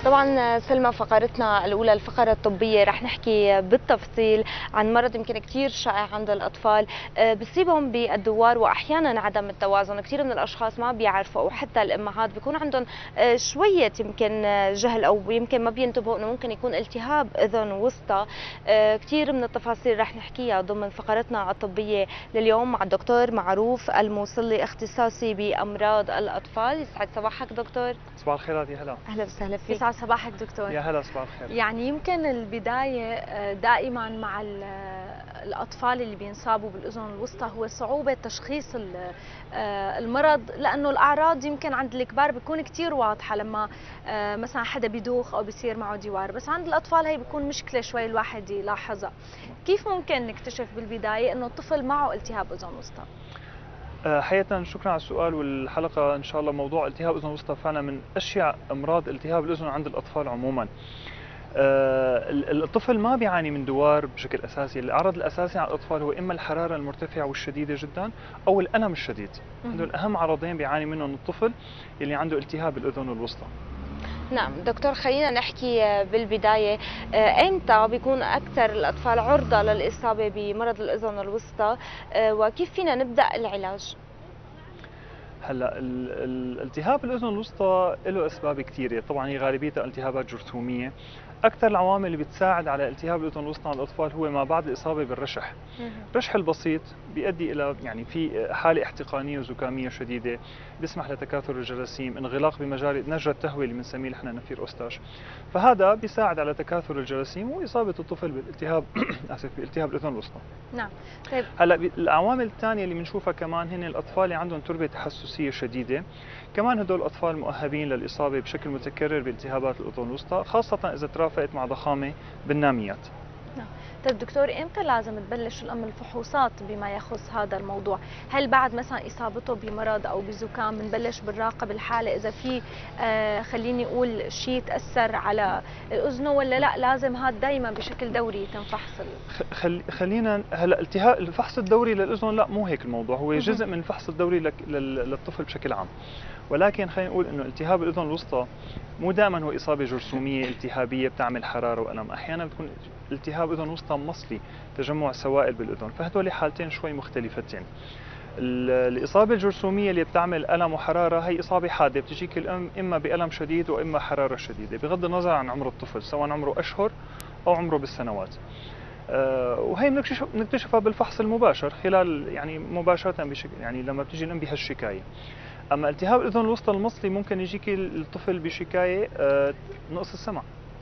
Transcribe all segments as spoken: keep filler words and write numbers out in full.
طبعا سلمى، فقرتنا الأولى الفقرة الطبية رح نحكي بالتفصيل عن مرض يمكن كثير شائع عند الأطفال، بصيبهم بالدوار وأحيانا عدم التوازن. كثير من الأشخاص ما بيعرفوا، أو حتى الأمهات بيكون عندهم شوية يمكن جهل، أو يمكن ما بينتبهوا أنه ممكن يكون التهاب أذن وسطى. كثير من التفاصيل رح نحكيها ضمن فقرتنا الطبية لليوم مع الدكتور معروف الموصلي، اختصاصي بأمراض الأطفال. يسعد صباحك دكتور. صباح الخيرات، يا هلا. أهلا وسهلا فيك. يسعد صباحك دكتور. يا هلا، صباح الخير. يعني يمكن البداية دائما مع الأطفال اللي بينصابوا بالأذن الوسطى هو صعوبة تشخيص المرض، لأنه الأعراض يمكن عند الكبار بيكون كتير واضحة لما مثلا حدا بيدوخ أو بيصير معه دوار، بس عند الأطفال هي بيكون مشكلة شوي الواحد يلاحظها. كيف ممكن نكتشف بالبداية إنه الطفل معه التهاب أذن وسطى؟ حقيقة شكرا على السؤال، والحلقة إن شاء الله موضوع التهاب أذن وسطى فعلا من أشيع أمراض التهاب الأذن عند الأطفال عموما. الطفل ما بيعاني من دوار بشكل أساسي، العرض الأساسي على الأطفال هو إما الحرارة المرتفعة والشديدة جدا أو الألم الشديد. هدول أهم عرضين بيعاني منهم الطفل اللي عنده التهاب الأذن الوسطى. نعم دكتور، خلينا نحكي بالبداية، ايمتى بيكون أكثر الأطفال عرضة للإصابة بمرض الأذن الوسطى، وكيف فينا نبدأ العلاج؟ هلا الالتهاب الاذن الوسطى له اسباب كثيره، طبعا هي غالبيتها التهابات جرثوميه. اكثر العوامل اللي بتساعد على التهاب الاذن الوسطى عند الاطفال هو ما بعد الاصابه بالرشح. الرشح البسيط بيؤدي الى يعني في حاله احتقانيه وزكاميه شديده، بيسمح لتكاثر الجراثيم، انغلاق بمجال نجرة التهويه اللي بنسميه نحن نفير اوستاش. فهذا بيساعد على تكاثر الجراثيم واصابه الطفل بالالتهاب اسف بالتهاب الاذن الوسطى. نعم. طيب هلا العوامل الثانيه اللي بنشوفها كمان هن الاطفال اللي عندهم تربه تحسسيه شديده، كمان هدول الاطفال مؤهبين للاصابه بشكل متكرر بالتهابات الاذن الوسطى، خاصه اذا ترافقت مع ضخامه بالناميات. نعم. طيب دكتور، امتى لازم تبلش الام الفحوصات بما يخص هذا الموضوع؟ هل بعد مثلا اصابته بمرض او بزكام بنبلش بنراقب الحاله اذا في آه خليني اقول شيء تاثر على اذنه، ولا لا لازم هذا دائما بشكل دوري يتم فحص؟ خل... خلينا هلا التهاب الفحص الدوري للاذن لا مو هيك الموضوع، هو جزء من الفحص الدوري لك... للطفل بشكل عام، ولكن خلينا نقول انه التهاب الاذن الوسطى مو دائما هو اصابه جرثوميه التهابيه بتعمل حراره والم، احيانا بتكون التهاب اذن وسطى مصلي، تجمع سوائل بالاذن، فهدول حالتين شوي مختلفتين. الاصابه الجرثوميه اللي بتعمل الم وحراره هي اصابه حاده، بتجيك الام اما بالم شديد واما حراره شديده، بغض النظر عن عمر الطفل سواء عمره اشهر او عمره بالسنوات. أه وهي بنكتشفها بالفحص المباشر خلال يعني مباشره بشكل يعني لما بتجي الام بهالشكايه. اما التهاب الاذن الوسطى المصلي ممكن يجيك الطفل بشكايه أه نقص السمع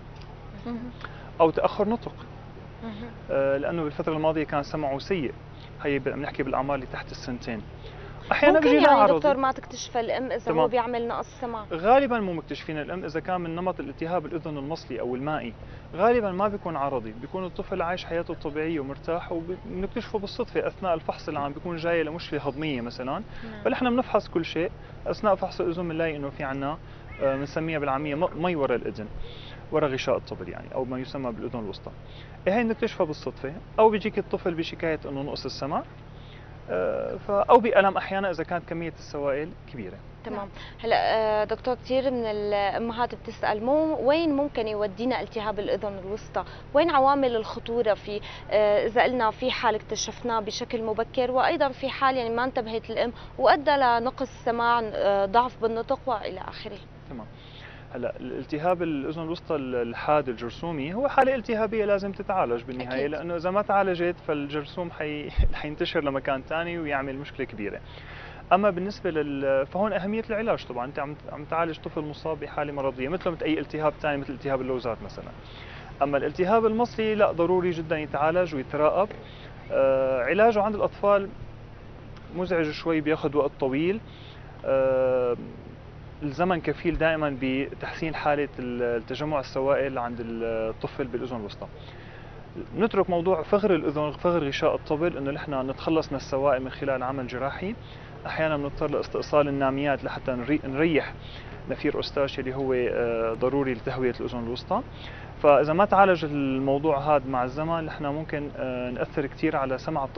او تاخر نطق، أه لانه بالفتره الماضيه كان سمعه سيء، هي بنحكي بالاعمار اللي تحت السنتين. احيانا بيجي يعني عرضي. دكتور ما تكتشف الام اذا تمام. هو بيعمل نقص سمع؟ غالبا مو مكتشفين الام اذا كان من نمط الالتهاب الاذن المصلي او المائي، غالبا ما بيكون عرضي، بيكون الطفل عايش حياته الطبيعيه ومرتاح، وبنكتشفه بالصدفه اثناء الفحص العام، بيكون جاي لمشكله هضميه مثلا. نعم. فنحن بنفحص كل شيء اثناء فحص الاذن، بنلاقي انه في عندنا بنسميها بالعاميه مي وراء الاذن، وراء غشاء الطبل يعني، او ما يسمى بالاذن الوسطى. هي بنكتشفها بالصدفه، او بيجيك الطفل بشكايه انه نقص السمع، او بألم احيانا اذا كانت كميه السوائل كبيره. تمام. هلا دكتور، كثير من الامهات بتسال مو وين ممكن يودينا التهاب الاذن الوسطى؟ وين عوامل الخطوره فيه؟ اذا قلنا في حال اكتشفناه بشكل مبكر، وايضا في حال يعني ما انتبهت الام وادى لنقص سماع، ضعف بالنطق والى اخره. تمام. هلا الالتهاب الاذن الوسطى الحاد الجرثومي هو حاله التهابيه لازم تتعالج بالنهايه، أكيد. لانه اذا ما تعالجت فالجرثوم حي... حينتشر لمكان ثاني ويعمل مشكله كبيره. اما بالنسبه لل فهون اهميه العلاج، طبعا انت عم عم تعالج طفل مصاب بحاله مرضيه مثل مثل اي التهاب ثاني مثل التهاب اللوزات مثلا. اما الالتهاب المصلي لا، ضروري جدا يتعالج ويتراقب. آه علاجه عند الاطفال مزعج شوي، بياخذ وقت طويل. آه الزمن كفيل دائما بتحسين حاله التجمع السوائل عند الطفل بالاذن الوسطى. نترك موضوع فغر الاذن، فغر غشاء الطبل، انه نحن نتخلص من السوائل من خلال عمل جراحي. احيانا بنضطر لاستئصال الناميات لحتى نريح نفير اوستاش اللي هو ضروري لتهويه الاذن الوسطى. فاذا ما تعالج الموضوع هذا مع الزمن نحن ممكن ناثر كثير على سمع الطفل.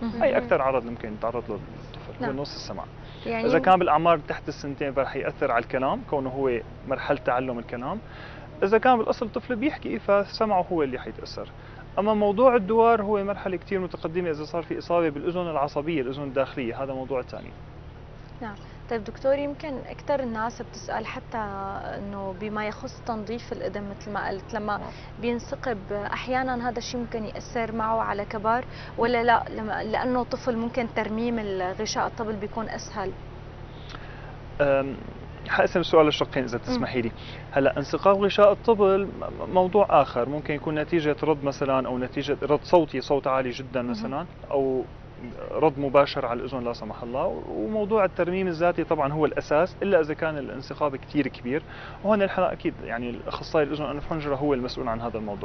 هي اكثر عرض ممكن يتعرض له الطفل، هو نعم. نص السمع. يعني اذا كان بالاعمار تحت السنتين فرح ياثر على الكلام كونه هو مرحله تعلم الكلام. اذا كان بالاصل طفل بيحكي فسمعه هو اللي حيتاثر. اما موضوع الدوار هو مرحله كثير متقدمه اذا صار في اصابه بالاذن العصبيه، الاذن الداخليه، هذا موضوع ثاني. نعم. طيب دكتور، يمكن اكثر الناس بتسال حتى انه بما يخص تنظيف الاذن مثل ما قلت، لما نعم. بينثقب احيانا هذا الشيء ممكن ياثر معه على كبر ولا لا؟ لما لانه طفل ممكن ترميم الغشاء الطبل بيكون اسهل. أم، حقسم السؤال لشقين اذا تسمحي لي. هلا انسقاق غشاء الطبل موضوع اخر، ممكن يكون نتيجه رد مثلا او نتيجه رد صوتي، صوت عالي جدا مثلا، او رد مباشر على الاذن لا سمح الله. وموضوع الترميم الذاتي طبعا هو الاساس، الا اذا كان الانسقاب كثير كبير، وهون الحالة اكيد يعني الاخصائي الاذن والانف والحنجره هو المسؤول عن هذا الموضوع.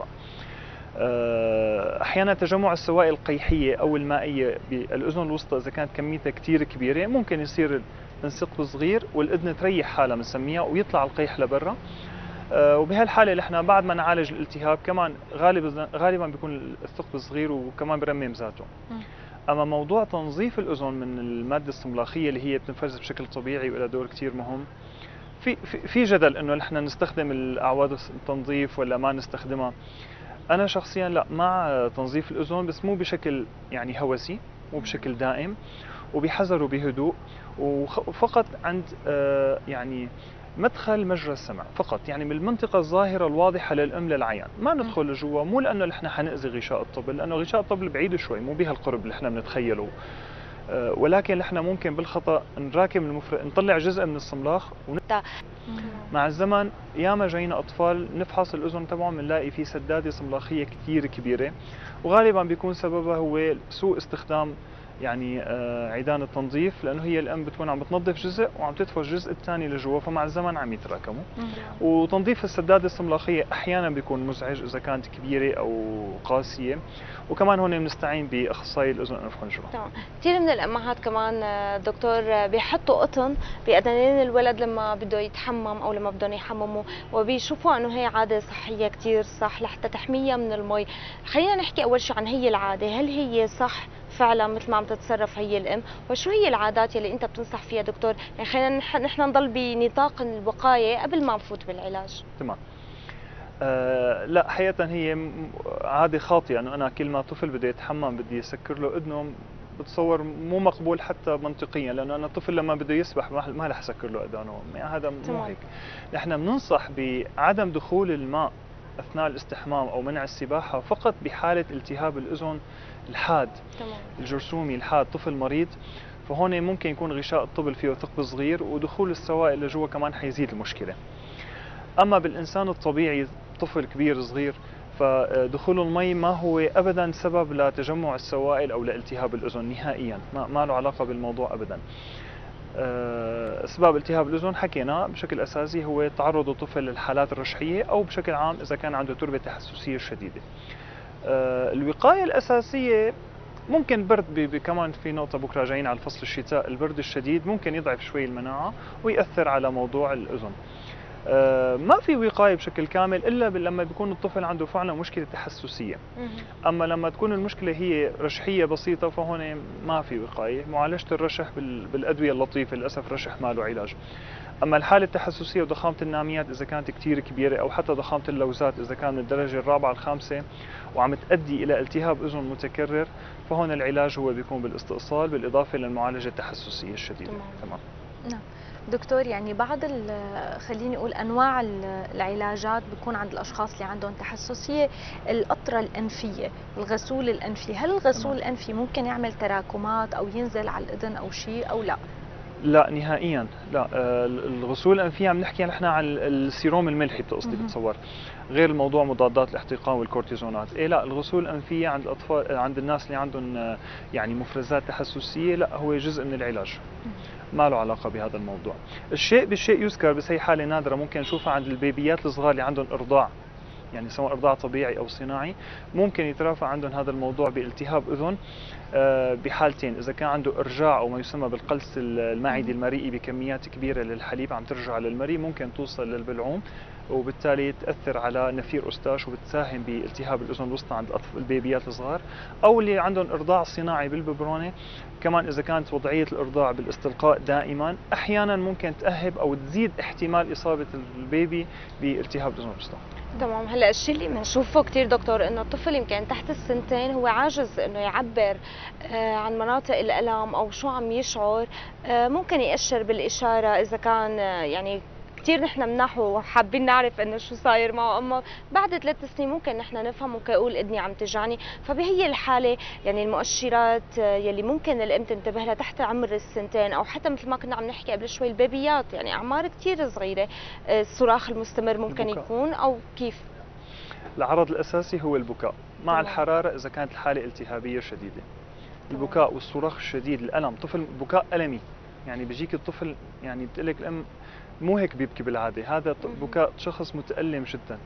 احيانا تجمع السوائل القيحيه او المائيه بالاذن الوسطى اذا كانت كميتها كثير كبيره ممكن يصير الانسقب صغير والاذن تريح حالها بنسميها ويطلع القيح لبرا. وبهالحاله نحن بعد ما نعالج الالتهاب كمان غالبا غالبا بيكون الثقب صغير وكمان برمم ذاته. اما موضوع تنظيف الاذن من الماده الصملاخيه اللي هي بتنفرز بشكل طبيعي وله دور كثير مهم، في في جدل انه نحن نستخدم الاعواد التنظيف ولا ما نستخدمها. انا شخصيا لا، مع تنظيف الاذن بس مو بشكل يعني هوسي، مو بشكل دائم، وبحذر وبهدوء، وفقط عند يعني مدخل مجرى السمع فقط، يعني من المنطقة الظاهرة الواضحة للأم للعيان، ما ندخل لجوا. مو لأنه نحن حنأذي غشاء الطبل، لأنه غشاء الطبل بعيد شوي، مو بهالقرب اللي نحن بنتخيله، ولكن نحن ممكن بالخطأ نراكم المفر... نطلع جزء من الصملاخ ون... مع الزمن ياما جاينا أطفال نفحص الأذن تبعهم بنلاقي في سدادة صملاخية كثير كبيرة، وغالبا بيكون سببها هو سوء استخدام يعني عيدان التنظيف، لانه هي الام بتكون عم بتنظف جزء وعم تدفع الجزء الثاني لجوا، فمع الزمن عم يتراكموا. وتنظيف السداده الصملاخيه احيانا بيكون مزعج اذا كانت كبيره او قاسيه، وكمان هون بنستعين باخصائي الاذن والانف والحنجره. تمام. كثير من الامهات كمان دكتور بيحطوا قطن باذنين الولد لما بده يتحمم او لما بدهم يحمموا، وبيشوفوا انه هي عاده صحيه كثير صح لحتى تحميها من المي. خلينا نحكي اول شيء عن هي العاده، هل هي صح فعلا مثل ما عم تتصرف هي الام؟ وشو هي العادات اللي انت بتنصح فيها دكتور؟ يعني خلينا نحن نضل بنطاق الوقايه قبل ما نفوت بالعلاج. تمام. آه لا، حقيقة هي عادة خاطئة انه انا كل ما طفل بده يتحمم بدي اسكر له اذنه، بتصور مو مقبول حتى منطقيا، لانه انا الطفل لما بده يسبح ما رح اسكر له اذانه، يعني هذا مو هيك. نحن بننصح بعدم دخول الماء اثناء الاستحمام او منع السباحة فقط بحالة التهاب الاذن الحاد. تمام. الجرثومي الحاد، طفل مريض، فهون ممكن يكون غشاء الطبل فيه ثقب صغير ودخول السوائل لجوا كمان حيزيد المشكلة. اما بالانسان الطبيعي طفل كبير صغير فدخول المي ما هو ابدا سبب لتجمع السوائل او لالتهاب الاذن نهائيا، ما, ما له علاقه بالموضوع ابدا. اسباب التهاب الاذن حكينا بشكل اساسي هو تعرض الطفل للحالات الرشحيه او بشكل عام اذا كان عنده تربه تحسسيه شديده. الوقايه الاساسيه ممكن برد، كمان في نقطه بكره جايين على فصل الشتاء، البرد الشديد ممكن يضعف شوي المناعه ويأثر على موضوع الاذن. ما في وقاية بشكل كامل إلا لما بيكون الطفل عنده فعلا مشكلة تحسسية. أما لما تكون المشكلة هي رشحية بسيطة فهون ما في وقاية، معالجة الرشح بالأدوية اللطيفة، للأسف رشح ما له علاج. أما الحالة التحسسية وضخامة الناميات إذا كانت كتير كبيرة، أو حتى ضخامة اللوزات إذا كان من الدرجة الرابعة الخامسة وعم تؤدي إلى التهاب أذن متكرر، فهون العلاج هو بيكون بالاستئصال بالإضافة للمعالجة التحسسية الشديدة. تمام. نعم. دكتور، يعني بعض خليني اقول انواع العلاجات بيكون عند الاشخاص اللي عندهم تحسسيه، القطره الانفيه، الغسول الانفي، هل الغسول الانفي ممكن يعمل تراكمات او ينزل على الاذن او شيء او لا؟ لا نهائيا لا. الغسول الانفيه عم نحكي نحن عن السيروم الملحي بتقصدي بتصور، غير الموضوع مضادات الاحتقان والكورتيزونات. ايه لا، الغسول الانفيه عند الاطفال، عند الناس اللي عندهم يعني مفرزات تحسسيه، لا هو جزء من العلاج، ما له علاقه بهذا الموضوع. الشيء بالشيء يذكر، بس هي حاله نادره ممكن نشوفها عند البيبيات الصغار اللي عندهم ارضاع، يعني سواء ارضاع طبيعي او صناعي، ممكن يترافع عندهم هذا الموضوع بالتهاب اذن بحالتين، اذا كان عنده ارجاع او ما يسمى بالقلص المعدي المريئي بكميات كبيره للحليب عم ترجع للمريء ممكن توصل للبلعوم، وبالتالي تاثر على نفير أوستاش وبتساهم بالتهاب الاذن الوسطى عند الأطفال البيبيات الصغار، او اللي عندهم ارضاع صناعي بالببرونه. كمان اذا كانت وضعيه الارضاع بالاستلقاء دائما احيانا ممكن تاهب او تزيد احتمال اصابه البيبي بالتهاب الاذن الوسطى. تمام. هلا الشيء اللي بنشوفه كثير دكتور انه الطفل يمكن تحت السنتين هو عاجز انه يعبر آه عن مناطق الالم او شو عم يشعر. آه ممكن يأشر بالاشاره اذا كان آه يعني كثير نحن بنحو وحابين نعرف انه شو صاير معه، اما بعد ثلاث سنين ممكن نحن نفهم، ممكن يقول اذني عم تجعني. فبهي الحاله يعني المؤشرات يلي ممكن الام تنتبه لها تحت عمر السنتين، او حتى مثل ما كنا عم نحكي قبل شوي البيبيات يعني اعمار كثير صغيره، الصراخ المستمر ممكن البكاء. يكون او كيف؟ العرض الاساسي هو البكاء مع تمام. الحراره اذا كانت الحاله التهابيه شديده. تمام. البكاء والصراخ الشديد، الالم، طفل بكاء المي، يعني بيجيك الطفل يعني بتقول لك الام مو هيك بيبكي بالعاده، هذا بكاء شخص متالم جدا.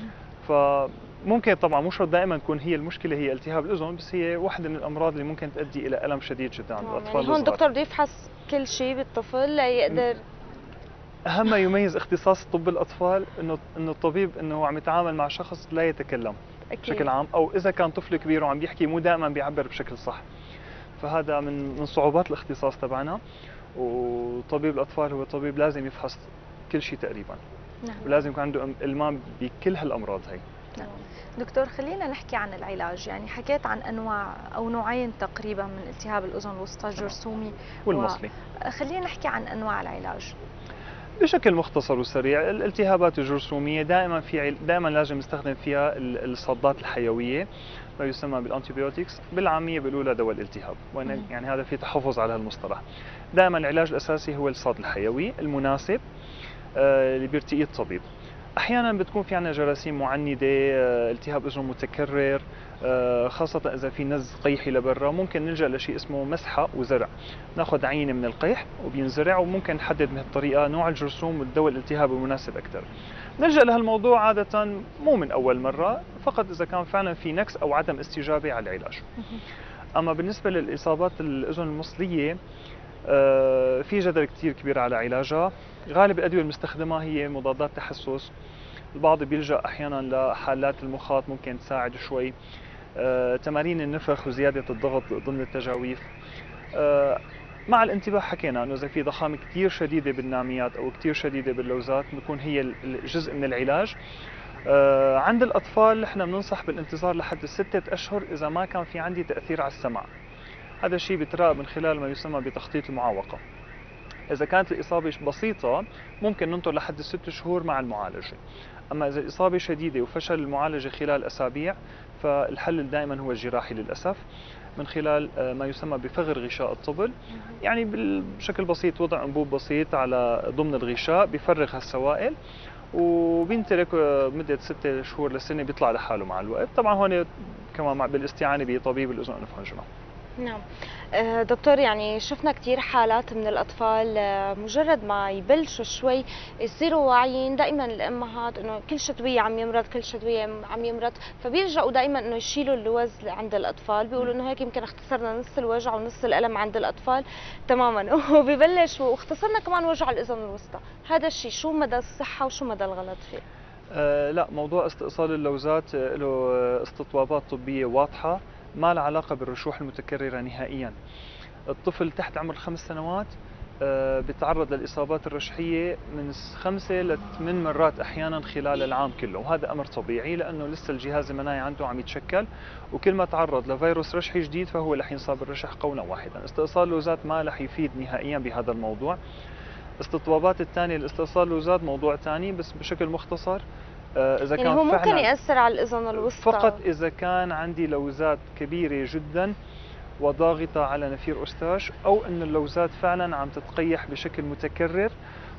فممكن طبعا مو شرط دائما تكون هي المشكله هي التهاب الاذن، بس هي واحده من الامراض اللي ممكن تؤدي الى الم شديد جدا عند الاطفال يعني هون الصغار. دكتور بده يفحص كل شيء بالطفل ليقدر. اهم ما يميز اختصاص طب الاطفال انه انه الطبيب انه هو عم يتعامل مع شخص لا يتكلم أكيد. بشكل عام، او اذا كان طفل كبير وعم بيحكي مو دائما بيعبر بشكل صح. فهذا من من صعوبات الاختصاص تبعنا، وطبيب الاطفال هو طبيب لازم يفحص كل شيء تقريبا. نعم. ولازم يكون عنده المام بكل هالامراض هي. نعم. دكتور خلينا نحكي عن العلاج، يعني حكيت عن انواع او نوعين تقريبا من التهاب الاذن الوسطى، الجرثومي والمصلي. و... خلينا نحكي عن انواع العلاج بشكل مختصر وسريع. الالتهابات الجرثوميه دائما في دائما لازم نستخدم فيها الصدات الحيويه، ما يسمى بالانتيبيوتكس، بالعاميه بيقولوا دواء الالتهاب، وأنا يعني هذا في تحفظ على هالمصطلح. دائما العلاج الاساسي هو الصاد الحيوي المناسب آه اللي بيرتقيه الطبيب. احيانا بتكون في عندنا جراثيم معندة، آه التهاب اذن متكرر، آه خاصة اذا في نز قيحي لبرا، ممكن نلجأ لشيء اسمه مسحة وزرع. ناخذ عينة من القيح وبينزرع، وممكن نحدد من هالطريقة نوع الجرثوم والدواء الالتهاب المناسب اكثر. نلجأ لهالموضوع عادة مو من اول مرة، فقط اذا كان فعلا في نقص او عدم استجابة على العلاج. اما بالنسبة للاصابات الاذن المصلية آه في جدل كثير كبير على علاجها. غالب الادوية المستخدمة هي مضادات تحسس، البعض بيلجأ احيانا لحالات المخاط ممكن تساعد شوي، آه، تمارين النفخ وزياده الضغط ضمن التجاويف. آه، مع الانتباه حكينا انه اذا في ضخامه كثير شديده بالناميات او كثير شديده باللوزات بتكون هي جزء من العلاج. آه، عند الاطفال نحن بننصح بالانتظار لحد ستة اشهر اذا ما كان في عندي تاثير على السمع. هذا الشيء بيتراقب من خلال ما يسمى بتخطيط المعوقه. إذا كانت الإصابة بسيطة ممكن ننطر لحد الست شهور مع المعالجة. أما إذا الإصابة شديدة وفشل المعالجة خلال أسابيع، فالحل دائما هو الجراحي للأسف، من خلال ما يسمى بفغر غشاء الطبل. يعني بشكل بسيط وضع أنبوب بسيط على ضمن الغشاء بيفرغ هالسوائل وبينترك مدة ستة شهور لسنة، بيطلع لحاله مع الوقت. طبعا هون كمان بالاستعانة بطبيب الأذن والأنف والجنون. نعم دكتور، يعني شفنا كثير حالات من الأطفال مجرد ما يبلشوا شوي يصيروا واعيين، دائما الأمهات إنه كل شتوية عم يمرض كل شتوية عم يمرض، فبيلجأوا دائما إنه يشيلوا اللوز عند الأطفال، بيقولوا إنه هيك يمكن اختصرنا نص الوجع ونص الألم عند الأطفال تماما، وبيبلش واختصرنا كمان وجع الأذن الوسطى. هذا الشيء شو مدى الصحة وشو مدى الغلط فيه؟ أه لا، موضوع استئصال اللوزات له استطوابات طبية واضحة، ما له علاقة بالرشوح المتكررة نهائيا. الطفل تحت عمر خمس سنوات أه بيتعرض للإصابات الرشحية من خمسة لثمان مرات أحيانا خلال العام كله، وهذا أمر طبيعي لأنه لسه الجهاز المناعي عنده عم يتشكل، وكل ما تعرض لفيروس رشحي جديد فهو رح ينصاب بالرشح قولا واحدا. استئصال اللوزات ما رح يفيد نهائيا بهذا الموضوع. استطوابات الثانية لاستئصال اللوزات موضوع ثاني، بس بشكل مختصر إذا يعني كان هو ممكن يأثر على الأذن الوسطى فقط إذا كان عندي لوزات كبيرة جدا وضاغطة على نفير أوستاش، أو أن اللوزات فعلا عم تتقيح بشكل متكرر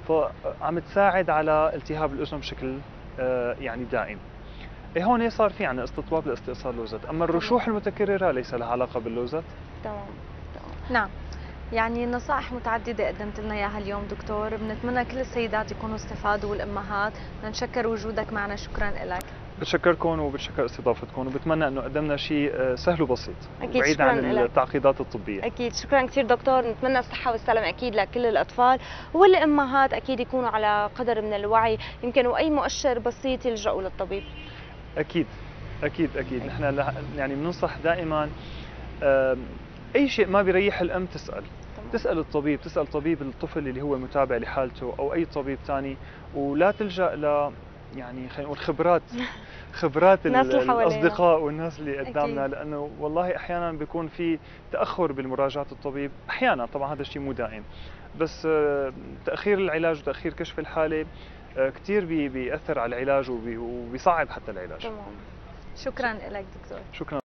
فعم تساعد على التهاب الأذن بشكل يعني دائم. إيه هون صار في عنا استطواب لاستئصال اللوزات، أما الرشوح المتكررة ليس لها علاقة باللوزات. تمام. نعم. يعني نصائح متعددة قدمت لنا إياها اليوم دكتور، بنتمنى كل السيدات يكونوا استفادوا والأمهات. نشكر وجودك معنا، شكرا لك. بتشكركم وبتشكر استضافتكم، وبتمنى انه قدمنا شيء سهل وبسيط أكيد، بعيد شكراً عن إلك. التعقيدات الطبيه. اكيد شكرا كثير دكتور، نتمنى الصحه والسلامه اكيد لكل الاطفال والامهات، اكيد يكونوا على قدر من الوعي، يمكن واي مؤشر بسيط يلجأوا للطبيب. اكيد اكيد اكيد نحن يعني بننصح دائما اي شيء ما بيريح الام تسال تمام. تسال الطبيب، تسال طبيب الطفل اللي هو متابع لحالته او اي طبيب ثاني، ولا تلجأ ل يعني خلينا نقول خبرات خبرات الناس اللي حوالينا. الاصدقاء والناس اللي قدامنا، أكيد. لانه والله احيانا بيكون في تاخر بالمراجعه الطبيب، احيانا طبعا هذا الشيء مو دائم، بس تاخير العلاج وتاخير كشف الحاله كثير بيأثر على العلاج وبيصعب حتى العلاج. تمام. شكرا لك دكتور. شكرا.